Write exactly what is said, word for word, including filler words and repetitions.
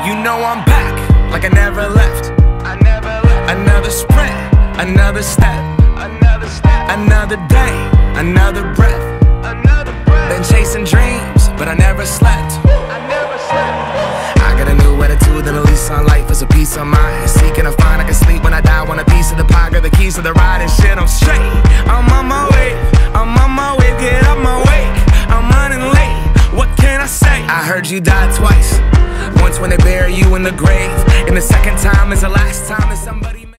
You know I'm back, like I never left. I never left. Another sprint, another step, Another step, another day, another breath. another breath. Been chasing dreams, but I never slept. I never slept. I got a new attitude and a lease on life is a peace of mind. Seeking to find I can sleep when I die. Want a piece of the pie, got the keys to the ride and shit. I'm straight. I'm on my way. I'm on my way. Get up my way. I'm running late. What can I say? I heard you died twice. Once when they bury you in the grave, and the second time is the last time that somebody